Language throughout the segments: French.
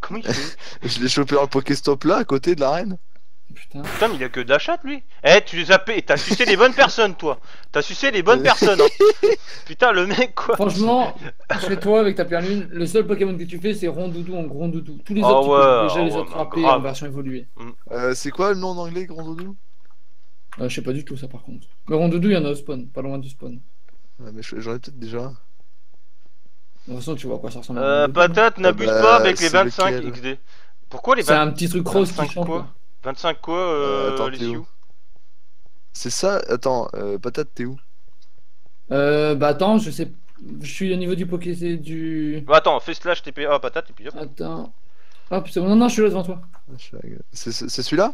Comment il fait? Je l'ai chopé dans le Pokéstop là, à côté de l'arène. Putain. Putain, mais il a que de la chatte, lui. Eh, tu les as payés, t'as sucé les bonnes personnes, toi. T'as sucé les bonnes personnes, hein. Putain, le mec, quoi. Franchement, chez toi avec ta pierre lune, le seul Pokémon que tu fais c'est Rondoudou en Rondoudou. Tous les Ah autres, tu ouais, peux déjà ah les ouais, bah, attraper en grave. version évoluée. C'est quoi le nom en anglais, Grand Doudou? Je sais pas du tout ça par contre. Mais Rondoudou, il y en a au spawn, pas loin du spawn. Ouais, mais j'en ai peut-être déjà. De toute façon, tu vois à quoi ça ressemble un Rondoudou. Patate, Ah n'abuse pas bah, avec les c'est 25 lequel? XD. Pourquoi les C'est 20... un petit truc rose qui 25 chante quoi? là. 25 quoi, Attends, les t'es où? Sioux? C'est ça? Attends, Patate, t'es où? Bah attends, je sais. Je suis au niveau du Poké, c'est du. Bah attends, fais slash TPA patate et puis hop. Attends. Hop, c'est bon. Non, non, je suis là devant toi. C'est celui-là?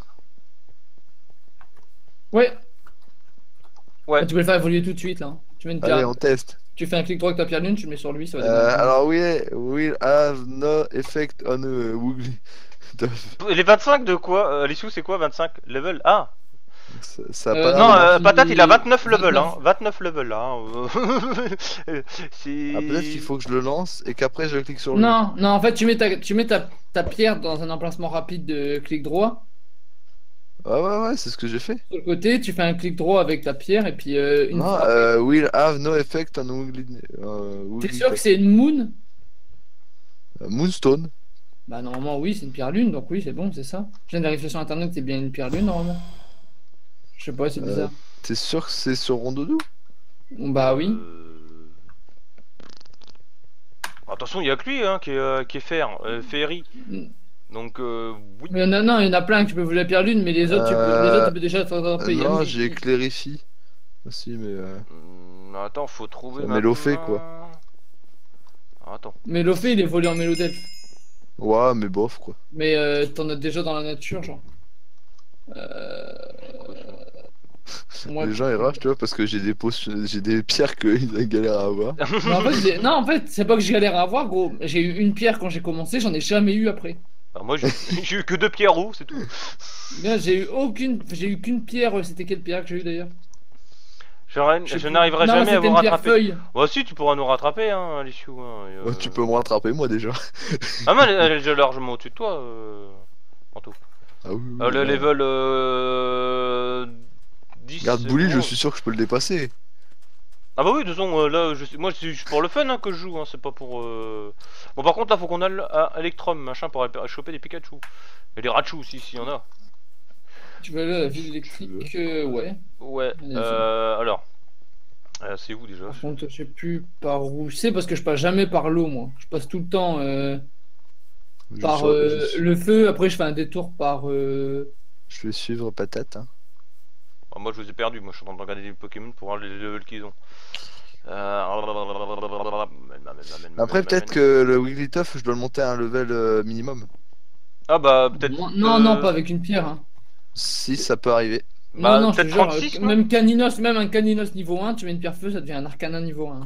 Ouais. Ouais. Ah, tu peux le faire évoluer tout de suite là, hein. Tu mets une Allez, pierre. on teste. Tu fais un clic droit avec ta pierre lune, tu le mets sur lui, ça va démarrer. Alors, will have no effect on a Woogly. Les 25 de quoi? Les Sioux c'est quoi 25? Level? Ah! Ça a pas l'air Non, de marcher. patate il a 29 level, 29. hein. 29 level, là. C'est... Ah, peut-être qu'il faut que je le lance et qu'après je clique sur lui. Non, non, en fait, tu mets ta pierre dans un emplacement rapide de clic droit. Ouais, c'est ce que j'ai fait. Sur le côté, tu fais un clic droit avec ta pierre et puis une Non, frappe. will have no effect on Woogly. T'es sûr que c'est une moon? Moonstone. Bah normalement oui, c'est une pierre lune, donc oui, c'est bon, c'est ça. Je viens de vérifier sur internet, c'est bien une pierre lune normalement. Je sais pas, c'est bizarre. T'es sûr que c'est sur Rondoudou? Bah oui. Attention, il y a que lui hein, qui est fer, Ferry. Donc, oui. Mais non, il y en a plein que tu peux voler la pierre lune, mais les autres, tu peux déjà t'attraper. Non, j'ai Clarifie aussi, mais. Attends, faut trouver. Ça Mélofée, quoi. Attends. Mais Lofé, il est volé en Mélodelph. Ouais, mais bof, quoi. Mais t'en as déjà dans la nature, genre. Moi, Les gens ils ragent, tu vois, parce que j'ai des pierres qu'ils galèrent à avoir. non, en fait, c'est pas que je galère à avoir, gros. J'ai eu une pierre quand j'ai commencé, j'en ai jamais eu après. Bah, moi, j'ai eu que 2 pierres roues, c'est tout. Bien, j'ai eu qu'une pierre. C'était quelle pierre que j'ai eu d'ailleurs? Je n'arriverai Non, jamais à c'était vous une pierre rattraper. feuille. Bah, si, tu pourras nous rattraper, hein, les choux. Hein, Ouais, tu peux me rattraper, moi déjà. Ah, mais elle est déjà largement au-dessus de toi, en tout. Ah oui, Le ouais. level 10. Regarde Bully, je bon. suis sûr que je peux le dépasser. Ah bah oui, de toute façon, là, moi c'est juste pour le fun hein, que je joue, hein, c'est pas pour... Bon par contre là faut qu'on aille à Electrum, machin, pour aller choper des Pikachu. Et des Raichu aussi, s'il y en a. Tu veux aller à la ville électrique? Ouais. Ouais, Vas-y. alors... c'est où déjà? Par contre, je sais plus par où c'est parce que je passe jamais par l'eau, moi. Je passe tout le temps par le feu. Après, je fais un détour par. Je vais suivre Patate. Hein. Ah, moi je vous ai perdu, moi je suis en train de regarder les Pokémon pour voir les levels qu'ils ont. Après, peut-être que le Wigglytuff, je dois le monter à un level minimum. Ah bah peut-être... Non, non, pas avec une pierre, hein. Si, ça peut arriver. Non, Bah non, je te peut-être jure, 36 non même Caninos, même un Caninos niveau 1, tu mets une pierre feu, ça devient un Arcana niveau 1.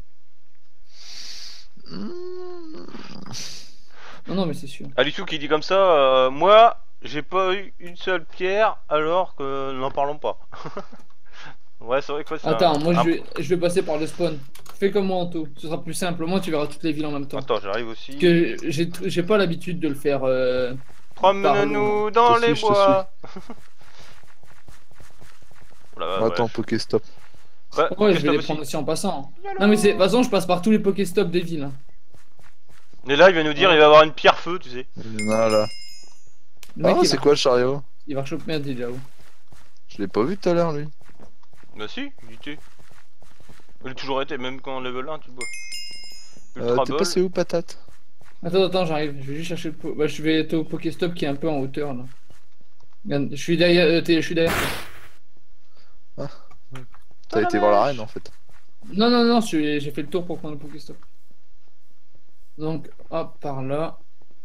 Non, non, mais c'est sûr. Alissou qui dit comme ça, moi j'ai pas eu une seule pierre alors que n'en parlons pas. Ouais, c'est vrai que c'est Attends, moi je vais passer par le spawn. Fais comme moi, Anto. Ce sera plus simple. Au moins, tu verras toutes les villes en même temps. Attends, j'arrive aussi. Parce que j'ai pas l'habitude de le faire. Promenons-nous dans les bois. Attends, Pokéstop. Ouais, je vais les prendre aussi en passant. Non, mais de toute façon, je passe par tous les Pokéstops des villes. Et là, il va nous dire, il va avoir une pierre feu, tu sais. Voilà. Ah, c'est quoi le chariot? Il va choper un déjà où? Je l'ai pas vu tout à l'heure, lui. Bah si, il était. Il a toujours été, même quand level 1, tu le vois. T'es passé où, Patate? Attends, j'arrive. Je vais juste chercher le Bah, je vais être au Pokéstop qui est un peu en hauteur, là. Regarde, je suis derrière. Je suis derrière. Ah. T'as été voir l'arène, en fait. Non, non, non, j'ai fait le tour pour prendre le Pokéstop. Donc, hop, par là.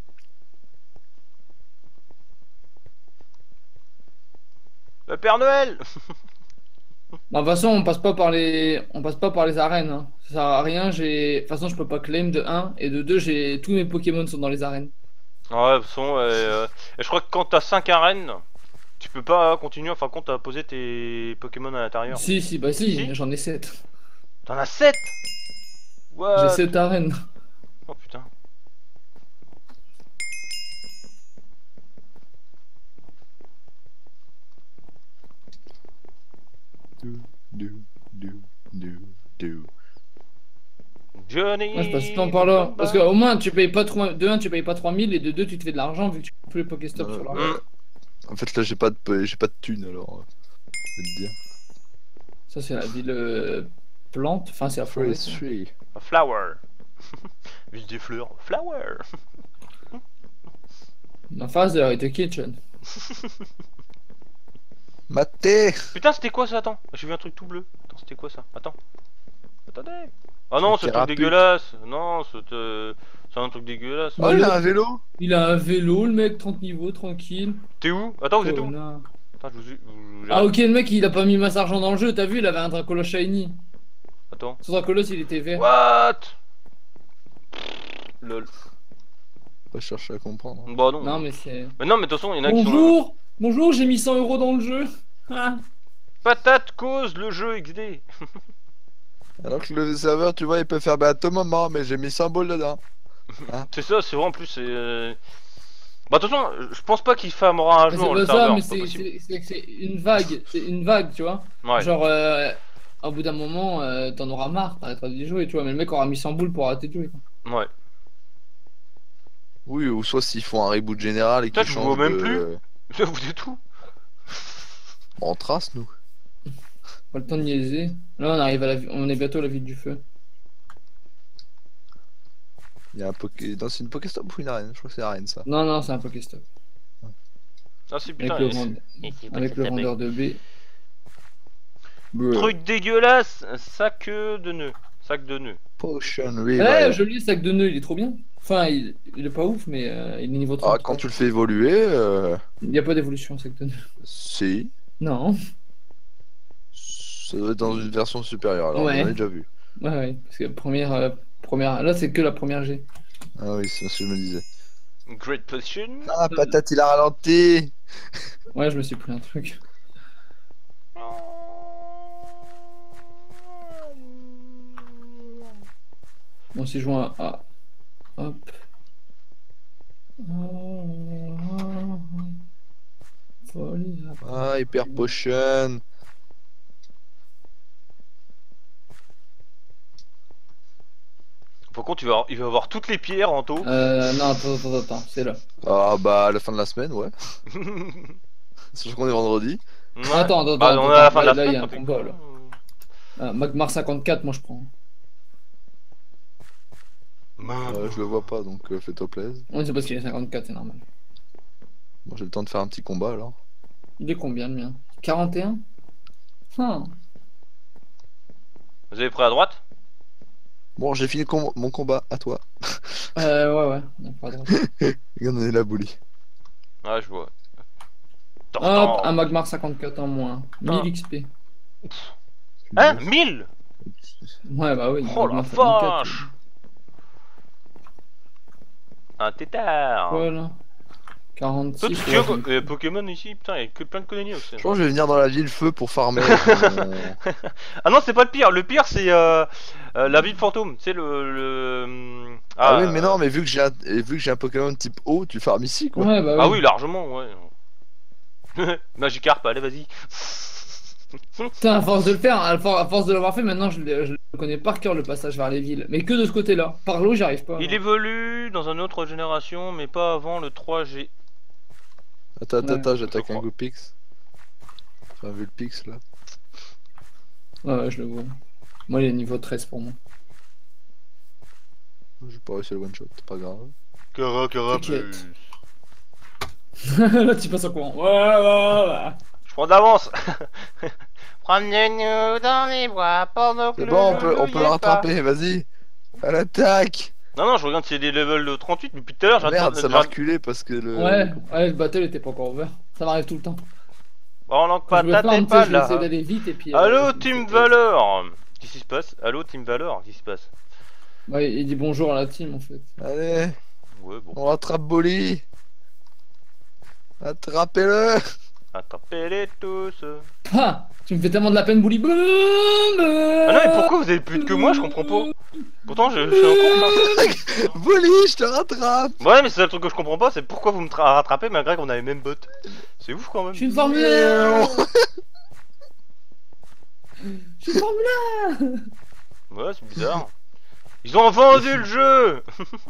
Le Père Noël. Bah, de toute façon, on passe pas par les arènes, hein. Ça sert à rien. De toute façon, je peux pas claim de 1 et de 2, tous mes Pokémon sont dans les arènes. Ouais, de toute façon, je crois que quand t'as 5 arènes, tu peux pas continuer, enfin, quand t'as posé tes Pokémon à l'intérieur. Si, bah si, j'en ai 7. T'en as 7? J'ai 7 arènes. Oh putain. Johnny. Moi, je passe tout le temps par là. Parce qu'au moins, tu payes pas de 1, tu payes pas 3000 et de 2, tu te fais de l'argent vu que tu fais plus les Pokéstop sur la route. En fait, là, j'ai pas de thunes alors. Je vais te dire. Ça, c'est la ville plante. Enfin, c'est la forêt. Forestry. Flower. Ville des fleurs. Flower. En face de la Rite Kitchen. Maté. Putain, c'était quoi ça? Attends, j'ai vu un truc tout bleu. Attends, c'était quoi ça? Attends. Attendez. Ah non, c'est un truc thérapute. dégueulasse. Non, c'est un truc dégueulasse. Oh, il a un vélo. Il a un vélo, le mec, 30 niveaux, tranquille. T'es où? Attends, vous êtes où? Connard. Attends, Ah, ok, le mec, il a pas mis masse argent dans le jeu. T'as vu, il avait un Dracolos shiny. Attends. Son Dracolos, il était vert. What? Lol. Pas chercher à comprendre. Bah non. Non, mais c'est. Mais non, mais de toute façon, il y en a qui sont. Bonjour! Bonjour, j'ai mis 100 € dans le jeu. Ah. Patate cause le jeu XD. Alors que le serveur, tu vois, il peut faire bah à tout moment, mais j'ai mis 100 balles dedans. C'est ça, c'est vrai en plus, c'est. Bah de toute façon, je pense pas qu'il farmera un Mais jour c'est le pas ça, serveur. mais C'est pas possible. c'est une vague. C'est une vague, tu vois. Ouais. Genre, au bout d'un moment, t'en auras marre, t'arrêteras d'y jouer, tu vois. Mais le mec aura mis 100 boules pour arrêter de jouer, quoi. Ouais. Oui, ou soit s'ils font un reboot général et Putain, qu'ils je vois changent même de... plus. Là, vous êtes tout. On trace, nous. Pas le temps de niaiser. Là, on arrive à on est bientôt à la ville du feu. Il y a un Poké... Non, c'est une Pokéstop ou une arène? Je crois que c'est arène, ça. Non, non, c'est un Pokéstop. Ah si, putain. Avec le vendeur de B. Truc dégueulasse, sac de nœuds. Sac de nœuds. Potion Ouais, Revive. joli sac de nœud, il est trop bien. Enfin, il est pas ouf, mais il est niveau 33. Ah, quand tu le fais évoluer, Il n'y a pas d'évolution sac de nœud. si. Non. Ça doit être dans une version supérieure, alors Ouais. on l'a déjà vu. Ouais, ouais, parce que première... Là, c'est que la première G. Ah oui, c'est ce que je me disais. Great Potion. Ah, patate, il a ralenti. Ouais, je me suis pris un truc. On s'y joint à... Hop. Folie. Ah, Hyper Potion. Par contre, il va avoir toutes les pierres en taux. Non, attends, c'est là. Ah, bah, à la fin de la semaine, ouais. Sauf qu'on est vendredi. Ouais. Attends, Bah, on est à la fin de la là, il y semaine. a un combat, là. Magmar 54, moi je prends. Je le vois pas, donc fais-toi plaisir. Oui, c'est parce qu'il est 54, c'est normal. Bon, j'ai le temps de faire un petit combat, alors. Il est combien le mien? 41? Ah. Vous avez pris à droite? Bon, j'ai fini mon combat, à toi. Ouais, on a pas de droite. Regarde, on est la boulie. Ouais, je vois. Hop, un Magmar 54 en moins. 1000 XP. Hein? 1000? Ouais, bah oui. Oh la Magmar 54, vache! Un tétard! Voilà. Toi, 46. tu tiens quoi? Pokémon ici, putain, il y a que plein de conneries aussi. Je pense que je vais venir dans la ville feu pour farmer. Ah non, c'est pas le pire c'est la ville fantôme, c'est le... Ah oui, mais non, mais vu que j'ai un Pokémon type eau, tu farmes ici, quoi. Ouais, bah oui. Ah oui, largement, ouais. Magikarp, allez, vas-y. Putain, à force de le faire, à force de l'avoir fait, maintenant je le connais par cœur le passage vers les villes. Mais que de ce côté-là. Par l'eau, j'y arrive pas. Il évolue dans une autre génération, mais pas avant le 3G. Attends, j'attaque je un crois. Gopix. J'ai vu le Pix, là. Ouais, je le vois. Moi, il est niveau 13 pour moi. J'ai pas réussi le one-shot, c'est pas grave. T'inquiète. Là, tu passes au courant. Ouais. Je prends d'avance. Promenez-nous dans les bois pendant que C'est bon, on peut le rattraper, vas-y. À l'attaque. Non, je regarde s'il y a des levels de 38 depuis tout à l'heure. Merde, ça m'a reculé parce que le... Ouais, le battle était pas encore ouvert. Ça m'arrive tout le temps. Oh non, Quand je me patate farm, et tu sais, pas je vais essayer là. d'aller vite et puis... Allo Team Valor. Qu'est-ce qui se passe? Allo Team Valor, qu'est-ce qui se passe? Ouais, il dit bonjour à la team en fait. Allez, Ouais, bon. on rattrape Bolly. Attrapez-le. Attrapez-les tous. Ah, tu me fais tellement de la peine, Bouli. Ah non, mais pourquoi vous avez plus que moi? Je comprends pas. Pourtant, je suis un con. Bolly, je te rattrape. Ouais, mais c'est le truc que je comprends pas, c'est pourquoi vous me rattrapez malgré qu'on a les mêmes bots. C'est ouf quand même. Je suis une Formule 1. Je suis une Formule 1. Ouais, c'est bizarre. Ils ont vendu le jeu.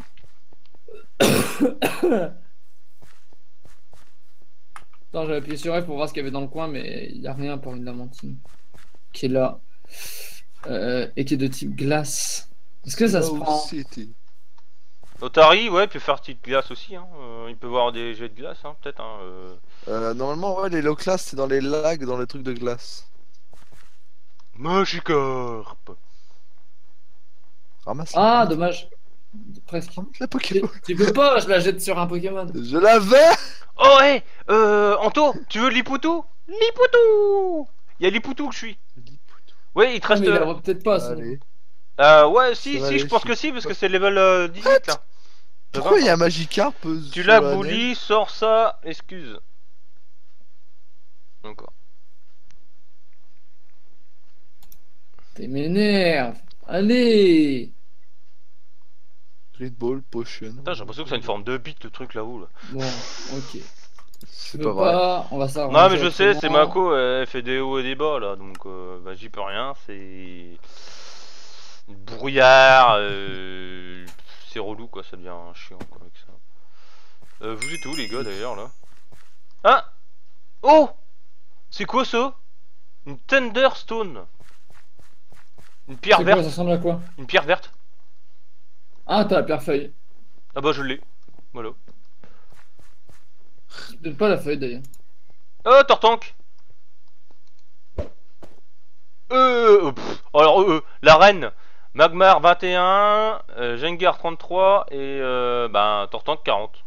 Attends, j'avais appuyé sur F pour voir ce qu'il y avait dans le coin, mais il n'y a rien pour une lamantine qui est là. Et qui est de type glace. Est-ce que ça se prend? C'était. Otari, ouais, il peut faire petite glace aussi. Hein. Il peut voir des jets de glace, hein, peut-être. Hein, Normalement, ouais, les low class, c'est dans les lags, dans les trucs de glace. Magikarp. Ramasse. Ah, dommage. Presque. Ramasse la Pokéball. Tu peux pas, je la jette sur un Pokémon. Je l'avais. Oh, hé Anto, tu veux Lipoutou? Lipoutou. Il y a Lipoutou que je suis. Ouais, il te Ah, reste... mais il la voit peut-être pas, sinon. Allez. ouais, si, Ça va si, aller, je pense je que suis- si, parce que c'est level 18, là. Pourquoi il y a un Magikarp Tu sur l'as la bouli, sors ça, excuse. Encore. T'es m'énerve. Allez. Great Ball Potion. Putain, j'ai l'impression que c'est une forme de bite, le truc là-haut, là. Bon, ok. C'est Tu pas veux vrai. pas, on va s'arranger. Non, mais je sais, c'est autrement. Mako, elle fait des hauts et des bas, là, donc bah, j'y peux rien, c'est... Brouillard, c'est relou, quoi, ça devient chiant, quoi, avec ça. Vous êtes où, les gars, d'ailleurs, là? Ah! Oh! C'est quoi, ça? Une Thunderstone. Une pierre C'est quoi, ça verte. ressemble à quoi? Une pierre verte. Ah, t'as la pierre feuille. Ah bah, je l'ai. Voilà. C'est peut-être pas la feuille d'ailleurs. Oh, Tortank. Alors, la reine. Magmar 21, Gengar 33 et ben Tortank 40.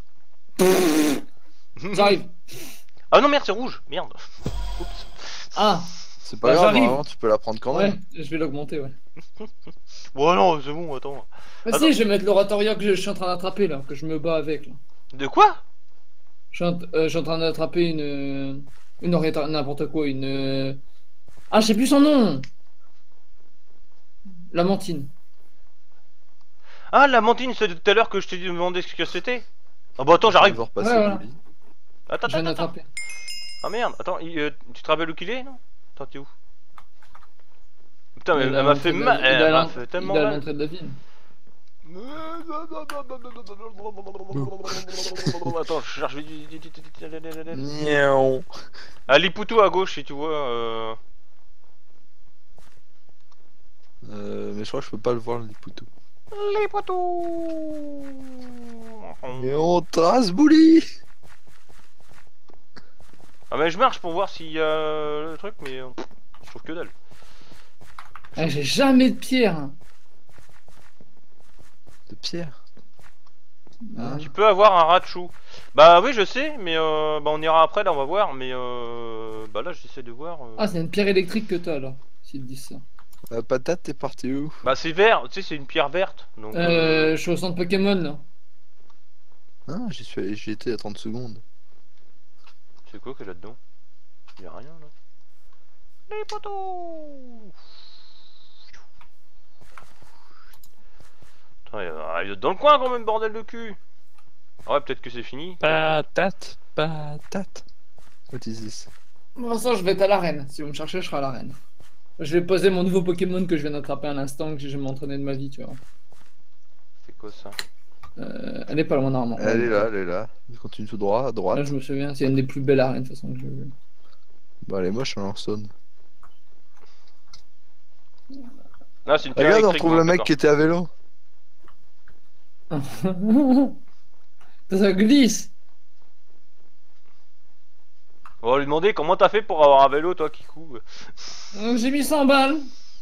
J'arrive. Ah non, merde, c'est rouge. Merde. Oups. Ah, C'est pas Bah, grave, j'arrive. normalement tu peux la prendre quand ouais, même. je vais l'augmenter, ouais. Bon, non, c'est bon, attends. Mais Attends. si, je vais mettre l'oratoria que je suis en train d'attraper là, que je me bats avec là. De quoi? Je suis en train d'attraper une n'importe quoi, une. Ah, je sais plus son nom. Lamantine. Ah, la mantine, c'est de tout à l'heure que je t'ai demandé ce que c'était. Ah bah attends, j'arrive. Je vais repasser Ouais, voilà. Bouli. Attends, Je viens attends, attends. d'attraper. Ah merde, attends, tu te rappelles où qu'il est, non? Attends, t'es où? Putain, mais Il est à elle m'a fait l'entrée de mal, la- il est à elle m'a l'en- fait Il tellement est à mal. l'entrée de la ville. Attends, je cherche. Miaou. Ah, Lipoutou à gauche, si tu vois. Mais je crois que je peux pas le voir le Lipoutou. Lipoutou. Et on trace Bouli. Ah, mais je marche pour voir s'il y a le truc, mais je trouve que dalle. Ah, j'ai jamais de pierre. Hein. De pierre. Ah. Tu peux avoir un Rachou. Bah oui, je sais, mais bah on ira après, là on va voir, mais bah là j'essaie de voir. Ah, c'est une pierre électrique que t'as là, s'ils te disent ça. La patate, t'es parti où? Bah c'est vert, tu sais, c'est une pierre verte. Donc, Je suis au centre Pokémon là. Ah, j'y étais à 30 secondes. c'est quoi qu'il y a là-dedans? Il y a rien là. Les poteaux. Putain, il y a dans le coin quand même, bordel de cul. Ah ouais, peut-être que c'est fini. Patate, patate. What is this? Pour l'instant, je vais être à l'arène. Si vous me cherchez, je serai à l'arène. Je vais poser mon nouveau Pokémon que je viens d'attraper à l'instant, que j'ai jamais entraîné de ma vie, tu vois. C'est quoi ça? Elle est pas loin normalement. Elle est là, elle est là. Je continue tout droit, à Là, droite. je me souviens, c'est une des plus belles arènes de toute façon que j'ai vues. Bah, elle est moche, elle en sonne. Ah, c'est une pierre Regarde, on électrique. retrouve bon, le mec d'accord. qui était à vélo. Ça glisse. On va lui demander comment t'as fait pour avoir un vélo, toi, Kikou. J'ai mis 100 balles.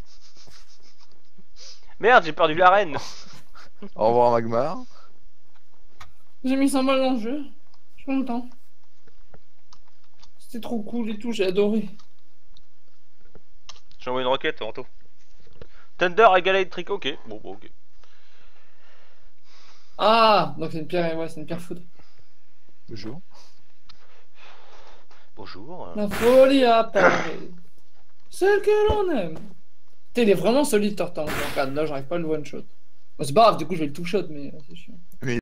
Merde, j'ai perdu l'arène. Au revoir, Magmar. J'ai mis 100 balles dans le jeu. Je suis content. C'était trop cool et tout, j'ai adoré. J'ai envoyé une requête, Anto. Thunder égale électrique, ok. Bon, ok. Ah, donc c'est une pierre, ouais, c'est une pierre foudre. Bonjour. Bonjour. La folie apparaît. Celle que l'on aime. Putain, il est vraiment solide, Tortank. Regarde, là, j'arrive pas à le one shot. Bon, c'est pas grave, du coup, je vais le two shot, mais c'est chiant.